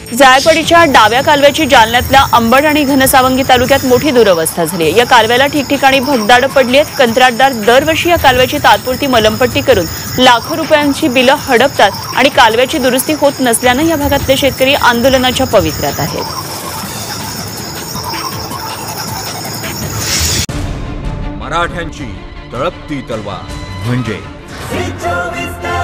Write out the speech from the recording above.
जायकवाडीच्या डाव्या कालव्याची जालन्यातल्या अंबड आणि घनसावंगी तालुक्यात मोठी दुरवस्था झाली। या कालव्याला ठिकठिकाणी भगदाडं पडली आहेत। कंत्राटदार दरवर्षी या कालव्याची तात्पुरती मलमपट्टी करून लाखो रुपयांची बिलं हडपतात आणि कालव्याची दुरुस्ती होत नसल्याने या भागातले शेतकरी आंदोलनाच्या पवित्र्यात आहेत। मराठ्यांची तळपती तलवार म्हणजे